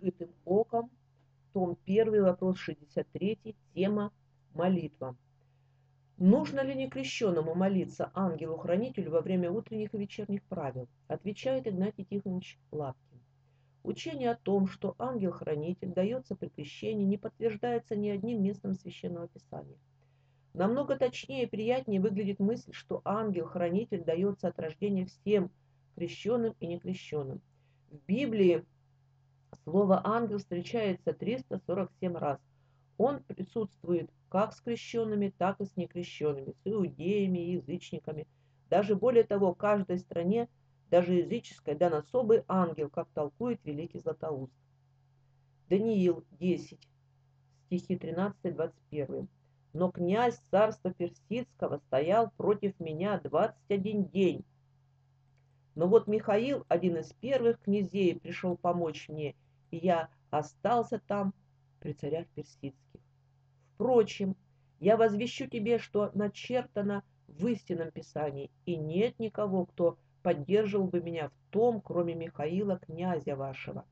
Открытым оком, том 1, вопрос 63, тема молитва. Нужно ли некрещенному молиться ангелу-хранителю во время утренних и вечерних правил? Отвечает Игнатий Тихонович Лапкин. Учение о том, что ангел-хранитель дается при крещении, не подтверждается ни одним местом Священного Писания. Намного точнее и приятнее выглядит мысль, что ангел-хранитель дается от рождения всем крещенным и некрещенным. В Библии слово «ангел» встречается 347 раз. Он присутствует как с крещенными, так и с некрещенными, с иудеями и язычниками. Даже более того, в каждой стране, даже языческой, дан особый ангел, как толкует великий Златоуст. Даниил 10, стихи 13-21. «Но князь царства персидского стоял против меня 21 день. Но вот Михаил, один из первых князей, пришел помочь мне, и я остался там при царях персидских. Впрочем, я возвещу тебе, что начертано в истинном Писании, и нет никого, кто поддерживал бы меня в том, кроме Михаила, князя вашего».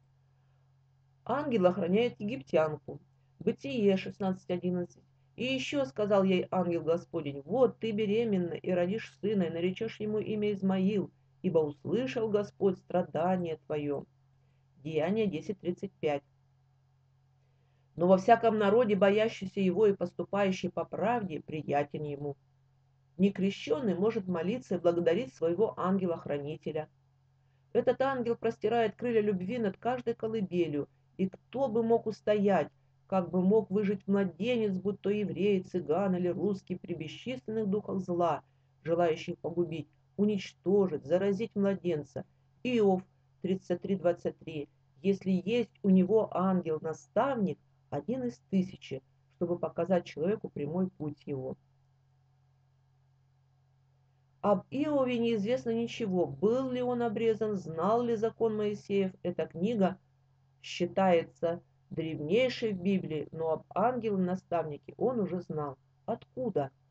Ангел охраняет египтянку. Бытие 16:11. «И еще сказал ей ангел Господень: вот ты беременна и родишь сына, и наречешь ему имя Измаил, ибо услышал Господь страдание твое». Деяние 10:35. «Но во всяком народе, боящийся его и поступающий по правде, приятен ему». Некрещенный может молиться и благодарить своего ангела-хранителя. Этот ангел простирает крылья любви над каждой колыбелью, и кто бы мог устоять, как бы мог выжить младенец, будь то еврей, цыган или русский, при бесчисленных духах зла, желающих погубить, уничтожить, заразить младенца. Иов 33:23. Если есть у него ангел-наставник, один из тысячи, чтобы показать человеку прямой путь его. Об Иове неизвестно ничего. Был ли он обрезан, знал ли закон Моисеев. Эта книга считается древнейшей в Библии, но об ангеле-наставнике он уже знал. Откуда?